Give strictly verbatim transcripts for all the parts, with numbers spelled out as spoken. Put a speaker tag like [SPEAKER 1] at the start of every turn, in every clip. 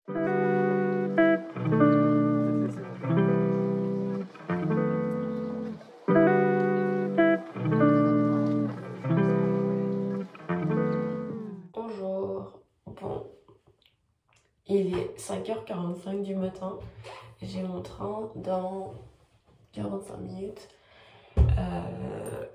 [SPEAKER 1] Bonjour, bon, il est cinq heures quarante-cinq du matin, j'ai mon train dans quarante-cinq minutes. Euh...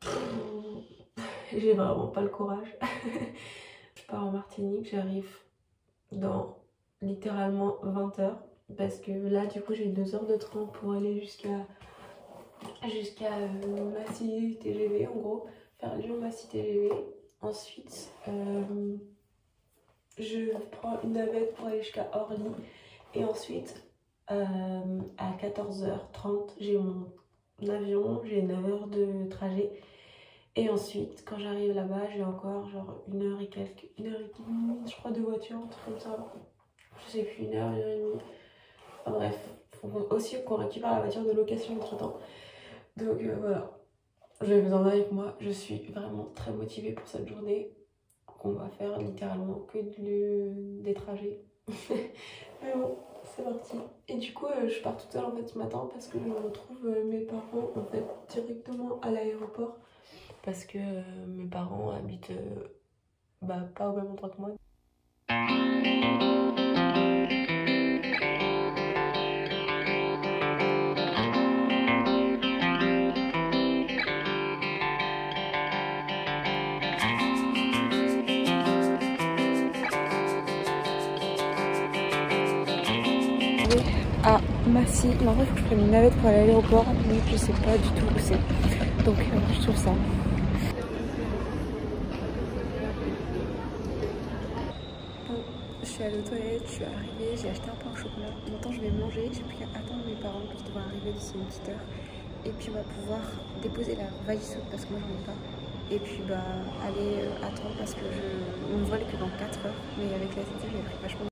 [SPEAKER 1] J'ai vraiment pas le courage. Je pars en Martinique, j'arrive dans littéralement vingt heures parce que là du coup j'ai deux heures de train pour aller jusqu'à jusqu'à euh, Massy T G V, en gros faire Lyon-Massy T G V. Ensuite euh, je prends une navette pour aller jusqu'à Orly et ensuite euh, à quatorze heures trente j'ai mon avion, j'ai neuf heures de trajet. Et ensuite, quand j'arrive là-bas, j'ai encore genre une heure et quelques, une heure et demie, je crois, de voiture, un truc comme ça. Je sais plus, une heure, une heure et demie. Enfin bref, faut aussi qu'on récupère la voiture de location entre temps. Donc euh, voilà, je vais vous emmener avec moi. Je suis vraiment très motivée pour cette journée. On va faire littéralement que de, des trajets. Mais bon, c'est parti. Et du coup, euh, je pars toute seule en fait ce matin parce que je retrouve euh, mes parents en fait directement à l'aéroport. Parce que euh, mes parents habitent euh, bah, pas au même endroit que moi. À Massy, mais en fait il faut que je prenne une navette pour aller à l'aéroport, mais je sais pas du tout où c'est. Donc euh, je trouve ça. Bon, je suis allée aux toilettes, je suis arrivée, j'ai acheté un pain au chocolat. Maintenant je vais manger, j'ai plus qu'à attendre mes parents qui devraient arriver d'ici une petite heure. Et puis on va pouvoir déposer la valise parce que moi j'en ai pas. Et puis bah aller euh, attendre parce que je... on ne vole que dans quatre heures. Mais avec la C T j'ai pris vachement